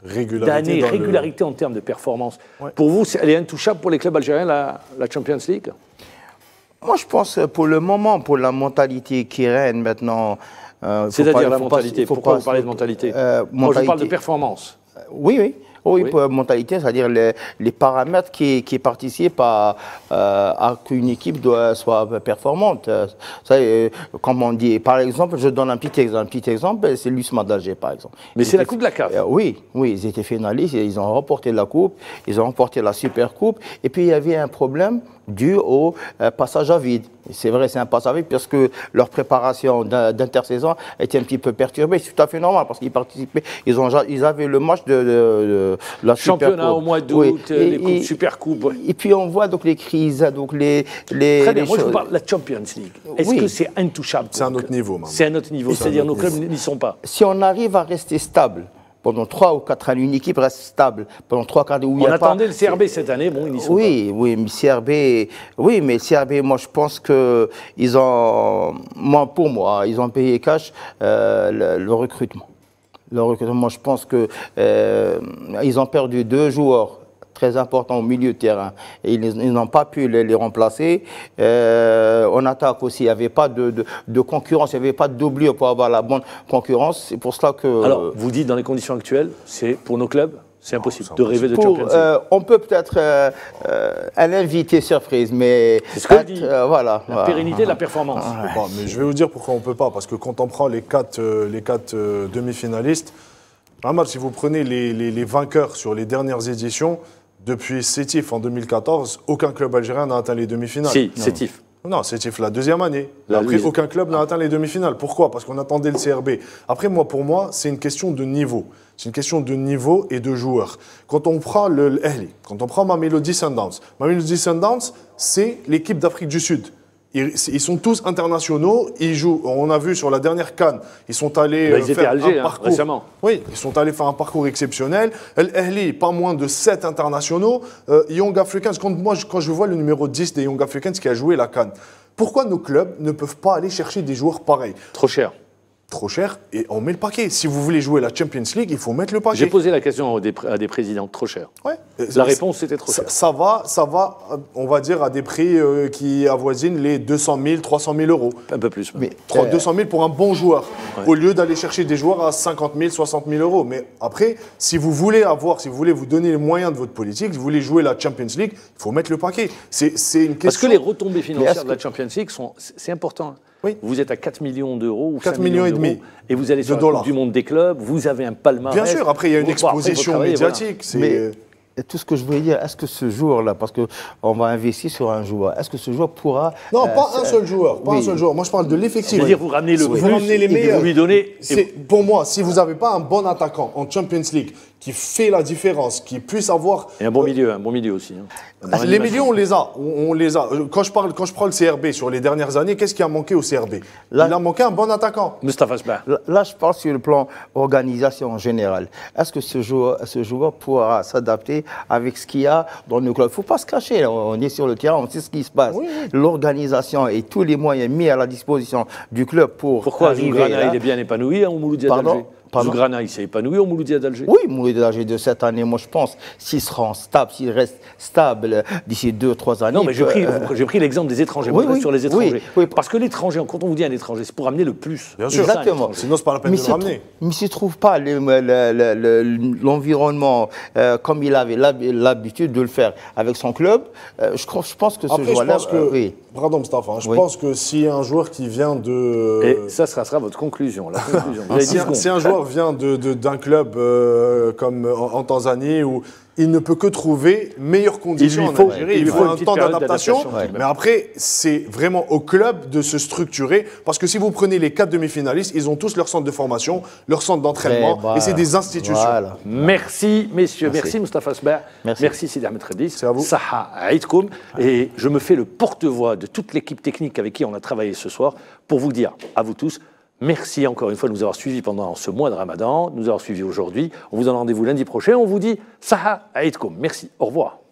d'années, régularité le... en termes de performance. Ouais. Pour vous, elle est intouchable pour les clubs algériens, la, la Champions League? Moi, je pense pour le moment, pour la mentalité qui règne maintenant... Euh, C'est-à-dire la mentalité. Pourquoi pas, vous parlez de mentalité euh, Moi, mentalité. je parle de performance. Oui, oui. Oui, oui, pour mentalité, c'est-à-dire les, les paramètres qui, qui participent à, euh, à qu'une équipe doit, soit performante. Ça, euh, comme on dit, par exemple, je donne un petit exemple, un petit exemple, c'est l'USMA d'Alger, par exemple. Mais c'est la Coupe de la C A F. Euh, oui, oui, ils étaient finalistes, ils ont remporté la Coupe, ils ont remporté la Super Coupe, et puis il y avait un problème dû au euh, passage à vide. C'est vrai, c'est un passage à vide parce que leur préparation d'intersaison était un petit peu perturbée. C'est tout à fait normal parce qu'ils participaient, ils, ont, ils avaient le match de, de, de la championnat Super Coupe au mois d'août, oui. les coupes, Super Coupe. Et puis on voit donc les crises, donc les, les Très bien. les Moi, choses. je vous parle de la Champions League. Est-ce oui. que c'est intouchable? C'est un autre niveau, maintenant. C'est un autre niveau. C'est-à-dire nos clubs n'y sont pas. Si on arrive à rester stable pendant trois ou quatre années, une équipe reste stable. Pendant trois quarts où il On y a attendait pas... le C R B cette année, bon, ils n'y sont oui, pas. Oui, mais C R B, oui, mais C R B, moi, je pense que ils ont, moi, pour moi, ils ont payé cash euh, le, le recrutement. Le recrutement, moi, je pense que euh, ils ont perdu deux joueurs très important au milieu de terrain. Et ils, ils n'ont pas pu les, les remplacer. Euh, en attaque aussi, il n'y avait pas de, de, de concurrence, il n'y avait pas de doublure pour avoir la bonne concurrence. C'est pour cela que... Alors, vous dites, dans les conditions actuelles, c'est pour nos clubs, c'est impossible oh, de rêver de pour, Champions League. Euh, on peut peut-être euh, euh, un invité surprise, mais... C'est ce que je dis. Euh, voilà, la voilà. pérennité de la performance. Ah, pas, mais je vais vous dire pourquoi on ne peut pas. Parce que quand on prend les quatre, euh, les quatre euh, demi-finalistes, Ahmad, si vous prenez les, les, les vainqueurs sur les dernières éditions, depuis Sétif en deux mille quatorze, aucun club algérien n'a atteint les demi-finales. Si, Sétif. Non, Sétif la deuxième année. La Après, Louise. aucun club n'a atteint les demi-finales. Pourquoi? Parce qu'on attendait le C R B. Après, moi, pour moi, c'est une question de niveau. C'est une question de niveau et de joueurs. Quand on prend le l'Ahli, quand on prend Mamelodi Sundowns, Mamelodi Sundowns, c'est l'équipe d'Afrique du Sud. Ils, ils sont tous internationaux, ils jouent, on a vu sur la dernière CAN, ils sont allés bah, ils faire étaient à Alger, un parcours. Hein, récemment. Oui, ils sont allés faire un parcours exceptionnel. L'Ahli, pas moins de sept internationaux. Euh, Young Africans, quand, moi, quand je vois le numéro dix des Young Africans qui a joué la CAN, pourquoi nos clubs ne peuvent pas aller chercher des joueurs pareils? Trop cher. Trop cher, et on met le paquet. Si vous voulez jouer la Champions League, il faut mettre le paquet. J'ai posé la question à des présidents, trop cher. Ouais. La réponse, c'était trop cher. Ça, ça, va, ça va, on va dire, à des prix euh, qui avoisinent les deux cent mille, trois cent mille euros. Un peu plus. Mais euh... deux cent mille pour un bon joueur, ouais. Au lieu d'aller chercher des joueurs à cinquante mille, soixante mille euros. Mais après, si vous voulez avoir, si vous voulez vous donner les moyens de votre politique, si vous voulez jouer la Champions League, il faut mettre le paquet. C'est une question... Parce que les retombées financières de la Champions League, c'est important. Oui. Vous êtes à quatre millions d'euros ou quatre millions et demi. Et vous allez sur la Coupe du monde des clubs, vous avez un palmarès. Bien sûr, après il y a une exposition médiatique. Voilà. Mais tout ce que je voulais dire, est-ce que ce joueur-là, parce qu'on va investir sur un joueur, est-ce que ce joueur pourra... Non, euh, pas un seul joueur, pas oui. un seul joueur. Moi je parle de l'effectif. C'est-à-dire vous ramenez le vous plus ramenez les meilleurs. Et vous lui donnez... Pour moi, si vous n'avez pas un bon attaquant en Champions League, qui fait la différence, qui puisse avoir... Et un bon milieu, un bon milieu aussi. Hein. Les milieux, on les a. On, on les a. Quand je, parle, quand je prends le C R B sur les dernières années, qu'est-ce qui a manqué au C R B? Là, il a manqué un bon attaquant. Moustapha Sbah. Là, là, je parle sur le plan organisation en général. Est-ce que ce joueur, ce joueur pourra s'adapter avec ce qu'il y a dans le club? Il ne faut pas se cacher. Là. On est sur le terrain, on sait ce qui se passe. Oui, oui. L'organisation et tous les moyens mis à la disposition du club pour Pourquoi arriver Zougrana, là, il est bien épanoui hein, au Mouloudia d'Alger? Zougrana, il s'est épanoui au Mouloudia d'Alger? Oui, Mouloudia d'Alger de cette année, moi je pense, s'il sera stable, s'il reste stable d'ici deux, trois années... Non, mais j'ai pris, euh... pris l'exemple des étrangers, oui, oui, sur les étrangers. Oui, oui. Parce que l'étranger, quand on vous dit un étranger, c'est pour amener le plus. Bien sûr, exactement. Sinon, c'est pas la peine mais de le ramener. Mais s'il ne trouve pas l'environnement euh, comme il avait l'habitude de le faire avec son club, euh, je, je pense que ce joueur-là... Euh, oui. Pardon, Mustafa, hein, je oui. pense que si un joueur qui vient de... Et ça, ça sera votre conclusion, la conclusion. si, un, si un joueur vient de, de, d'un club euh, comme en, en Tanzanie où il ne peut que trouver meilleures conditions en Algérie, il, il faut, faut un temps d'adaptation, ouais. Mais après, c'est vraiment au club de se structurer, parce que si vous prenez les quatre demi-finalistes, ils ont tous leur centre de formation, leur centre d'entraînement, voilà. Et c'est des institutions. Voilà. Merci, messieurs. Merci, Merci Moustapha Sbah. Merci, Merci Sidi Ahmed Redis. C'est à vous. Saha Aïdkoum. Et je me fais le porte-voix de toute l'équipe technique avec qui on a travaillé ce soir pour vous dire, à vous tous, merci encore une fois de nous avoir suivis pendant ce mois de Ramadan, de nous avoir suivis aujourd'hui. On vous donne rendez-vous lundi prochain. On vous dit Saha Aïdkoum. Merci. Au revoir.